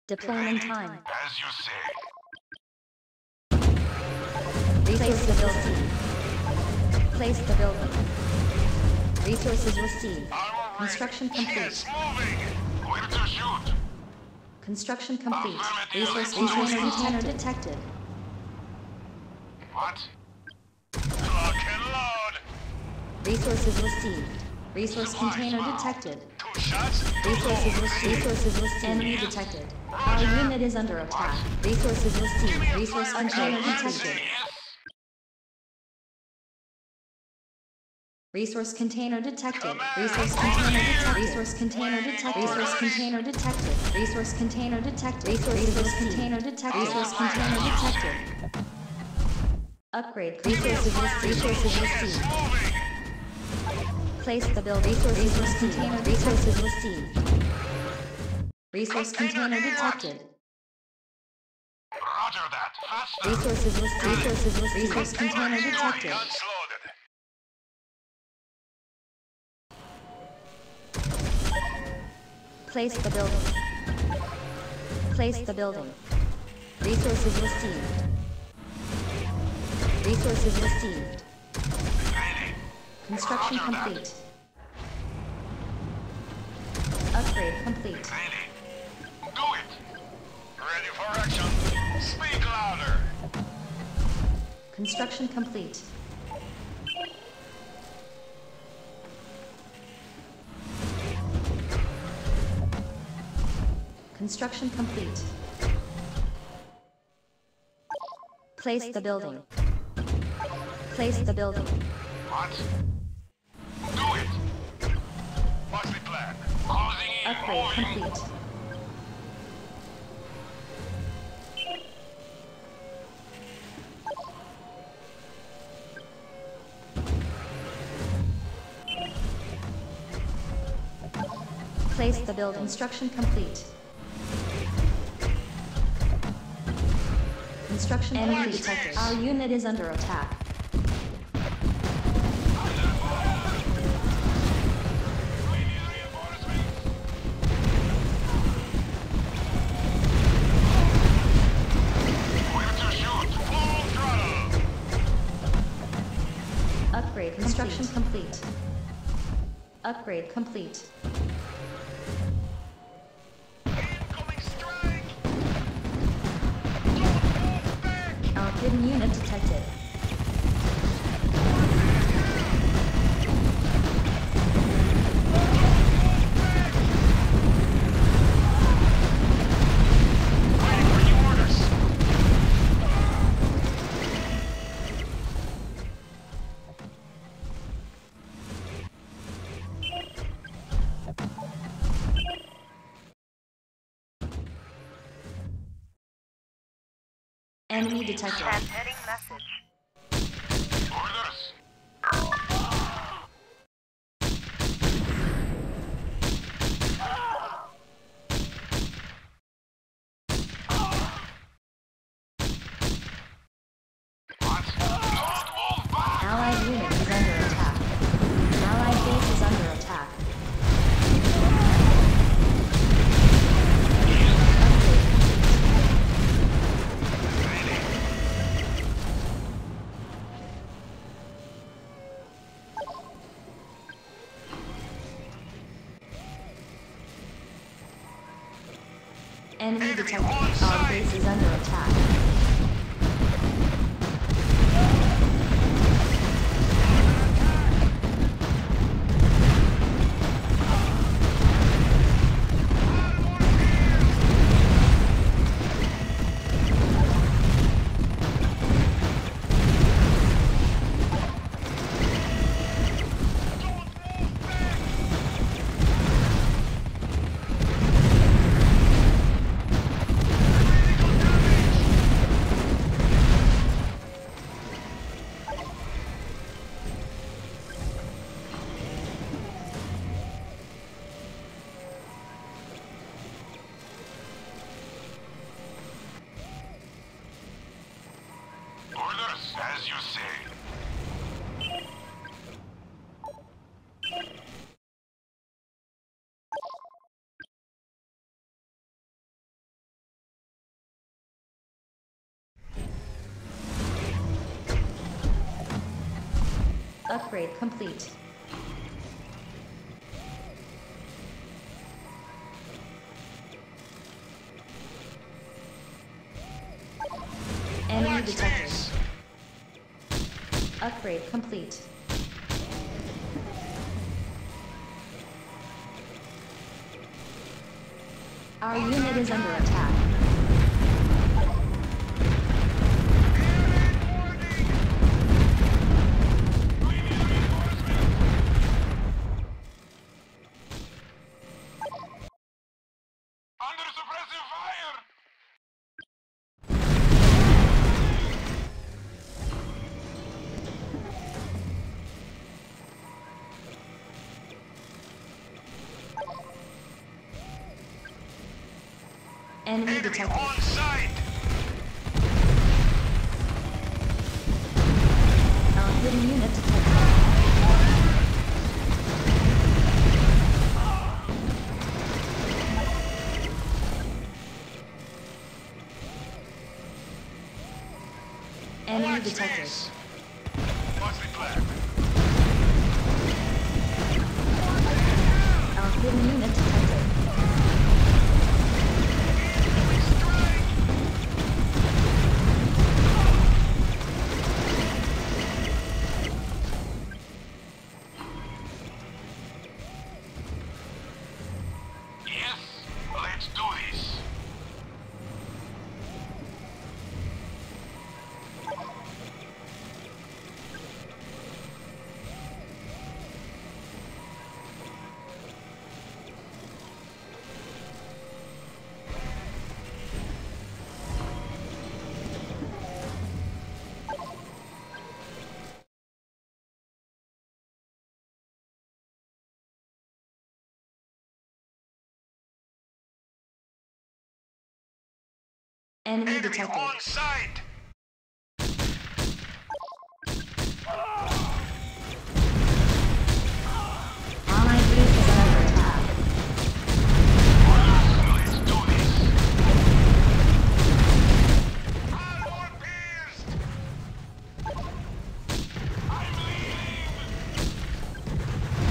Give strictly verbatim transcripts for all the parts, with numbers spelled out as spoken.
Deployment time. As you say. Replace the building. Place the building. Resources received. Armor Construction ready. complete. Yes, moving. Where to shoot? Construction complete. Affirmative. Resource Resource container detected. detected. What? Lock and load. Resources received. Resource Supplies container found. detected. Two shots. Two Resources goals. received. Resources received. Enemy detected. Our unit is under attack. Resources received. Give me a Resource fire container gun. detected. Yes. Resource container detected. Command, Resource over container here. detected. Resource container Waiting detected. orders. Resource container detected. Resource container detected. Resource container detected. Resource container detected. Upgrade. Resources received. Resources Yes, received. moving. Place the build. Resources resource container. Resources received. Resource container detected. Roger that. Faster. Resources received. Resources received. Resource container Ready. detected. Guns loaded. Place the building. Place the building. Resources received. Resources received. Ready. Construction Roger that. complete. Upgrade complete. Ready. Do it. Ready for action. Speak louder. Construction complete. Construction complete. Place the building. Place the building. What? Do it. What's the plan? Closing in. Upgrade Moving. complete. Place the building. Construction complete. Construction enemy detected. Our unit is under attack. Where to shoot? Full throttle. Upgrade construction complete. Upgrade complete. Incoming strike. Don't move back. Our hidden unit detected. Waiting for new orders. Enemy detected. Transmitting message. Orders. What? Don't move back. Allied unit is under attack. Allied base is under attack. Enemy detected. Our base is under attack. Orders. As you say. Upgrade complete. Enemy Watch detected. this! Upgrade complete. Our unit is under attack. Under suppressive fire! Enemy Enemy detected. on site! Our hidden unit detected. Enemy Watch detected. this! What's the plan? Our hidden unit detected. Yes, let's do this. Enemy Enemy detected. on site! Allied base is under attack. Let's do this. Armor pierced! I'm leaving!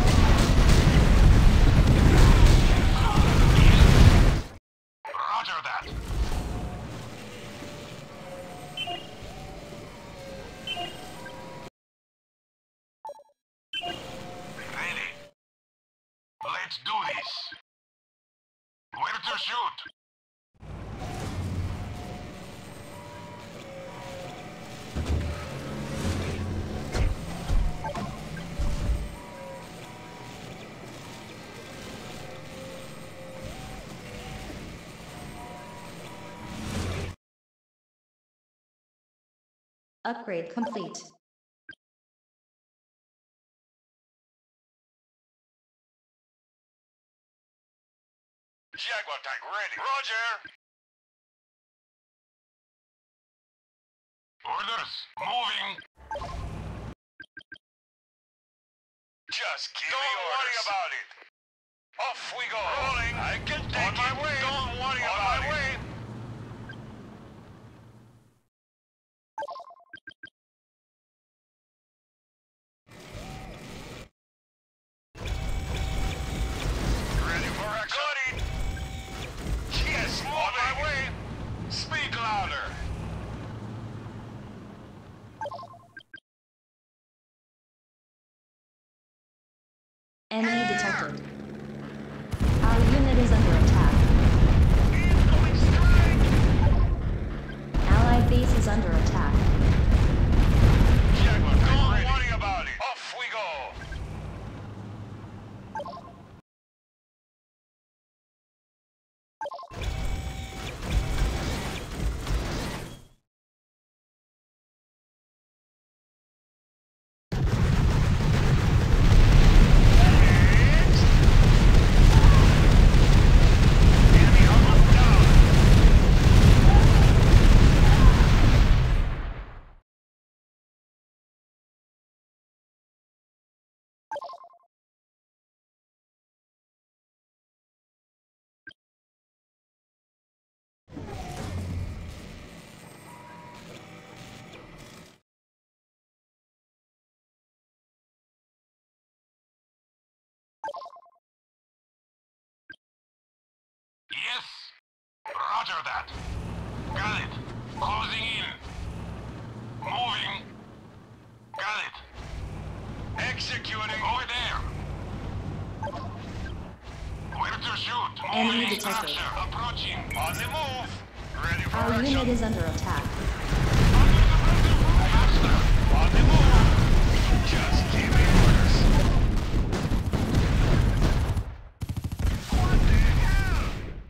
Roger that. Ready. Let's do this. Where to shoot? Upgrade complete. Jaguar tank ready. Roger. Orders. Moving. Just give Don't me orders. worry about it. Off we go. Rolling. I can take On my it. way. Don't worry On about my it. way. Ready for action. Got it. Yes, moving. On my way. Speak louder. Enemy detected. Our unit is under attack. Incoming strike. Allied base is under attack. Jaguar tank Don't ready. worry about it. Off we go. Enemy almost down. Roger that. Got it. Closing in. Moving. Got it. Executing. Over there. Where to shoot? Enemy Moving. detected. Structure. Approaching. On the move. Ready for Our action. unit is under attack. Faster. On the move. Just give me orders. What the hell?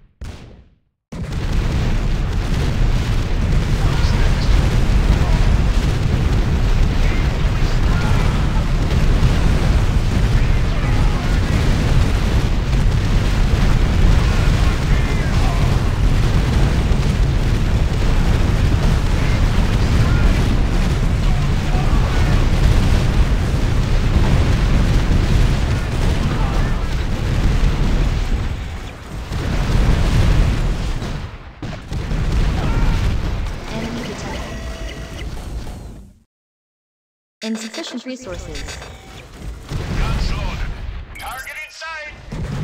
Who's next? Enemy detected. Insufficient resources. Guns loaded. Target in sight.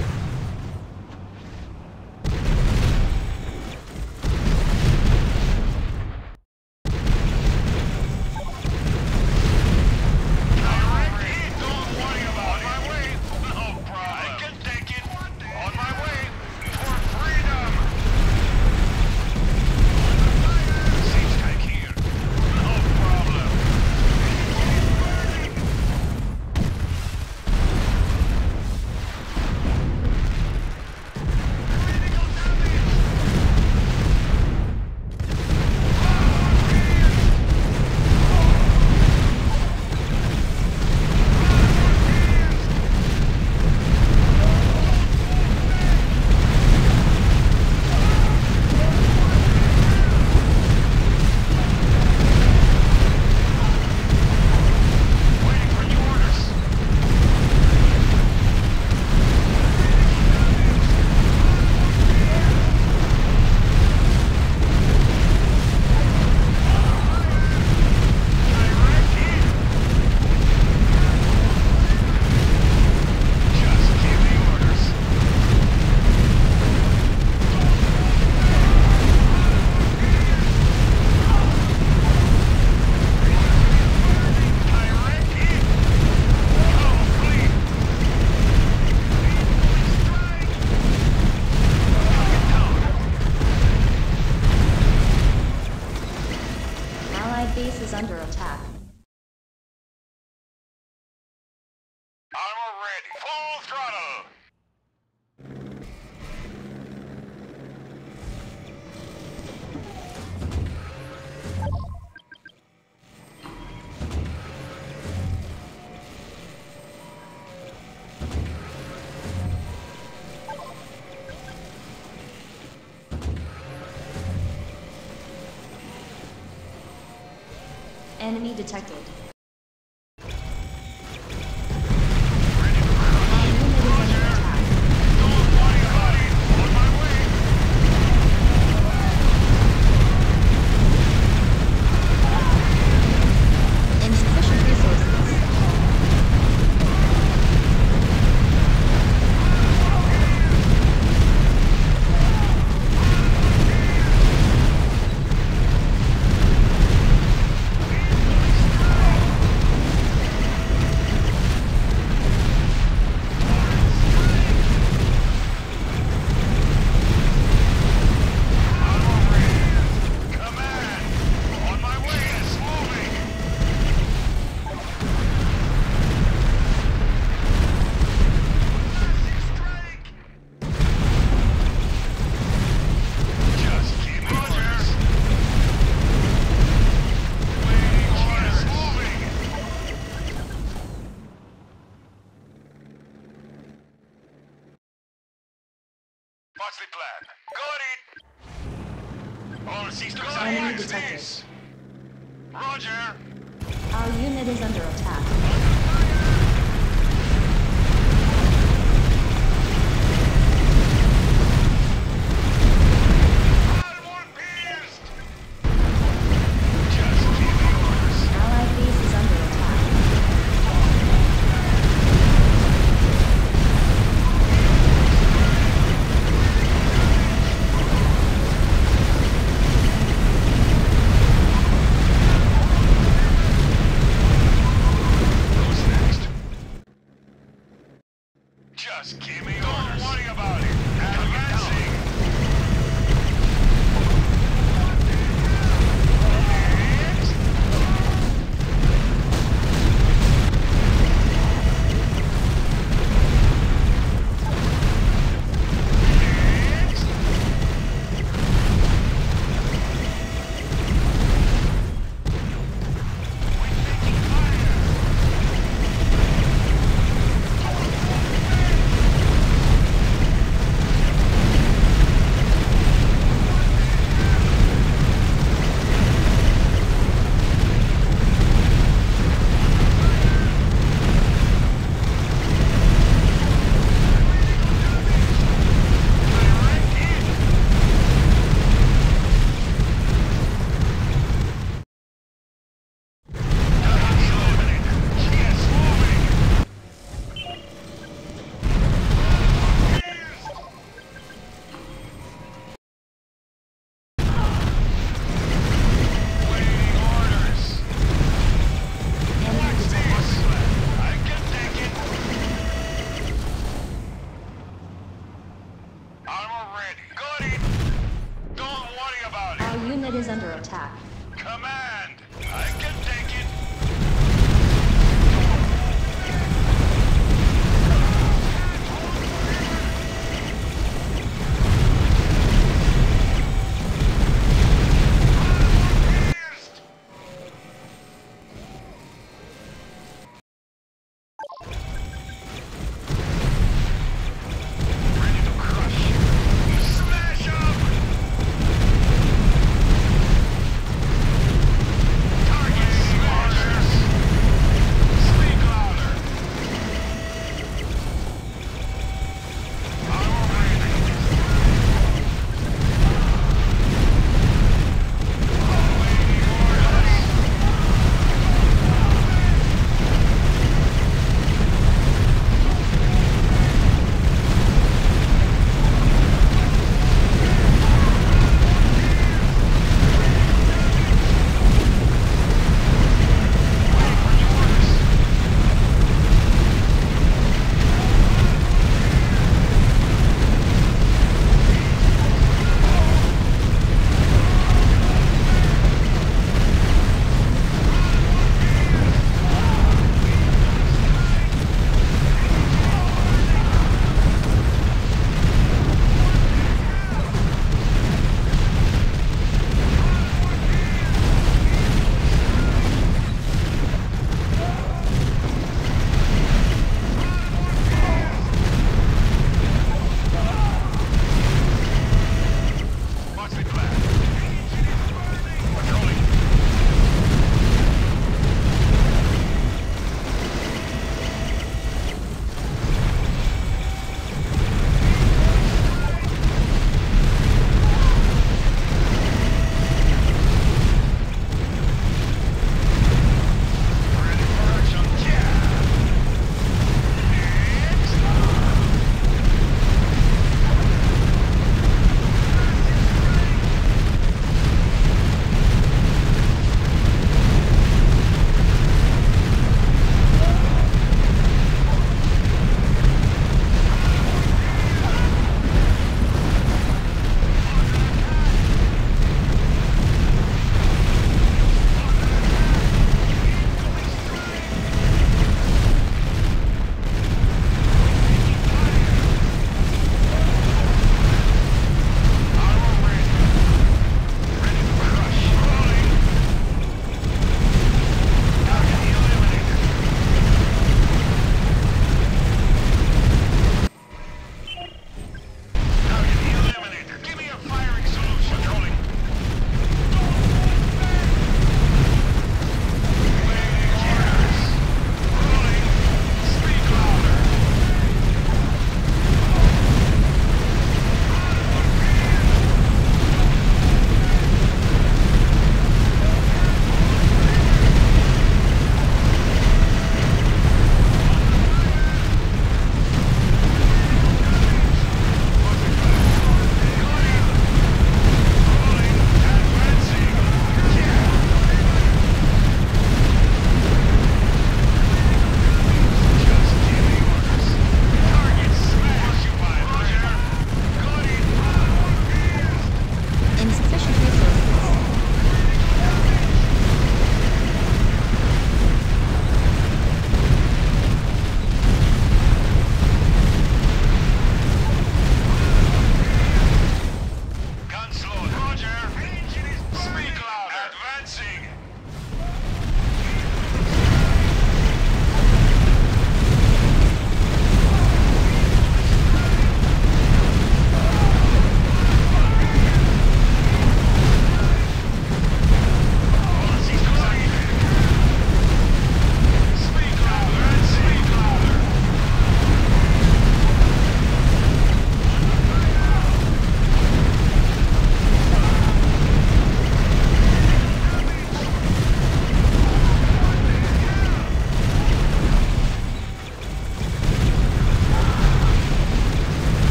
Direct hit. Don't worry about it. On my way. No problem. I can take it. On my way. For freedom. Seems like here. No problem. Waiting for new orders. Direct hit. Just give me orders. Direct hit. Complete. Strike. Allied base is under attack. Armor ready. Full throttle. Enemy detected. Ready Our unit is under attack. Don't worry about it. On my way. Insufficient resources. Armor ready. Command. On my way. It's moving. Strike. Just keep me orders. Waiting orders. Moving. What's the plan? Got it. All systems are Enemy at detected. base. Roger. Our unit is under attack. All one pierced. Just keep me orders. Allied base is under attack.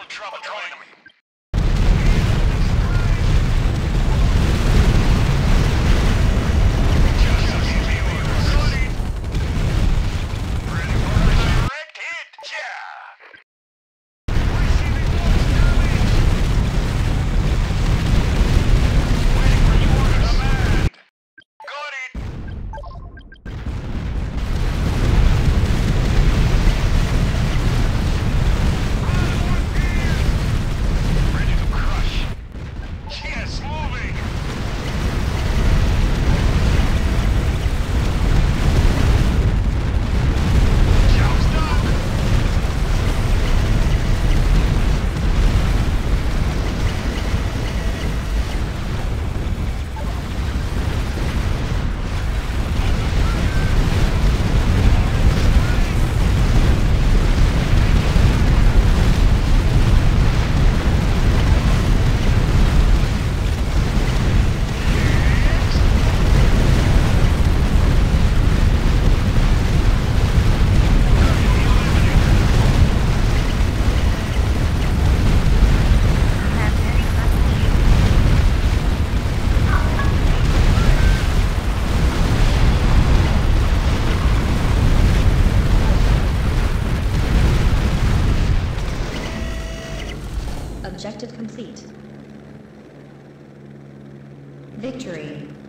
trouble joining me. Just give me orders. Ready. Ready for a direct hit. Yeah. Receiving force damage. Waiting for your orders. Command. Got it. Ready to crush. Yes, moving. Job's done. Transmitting message. Objective complete. Victory.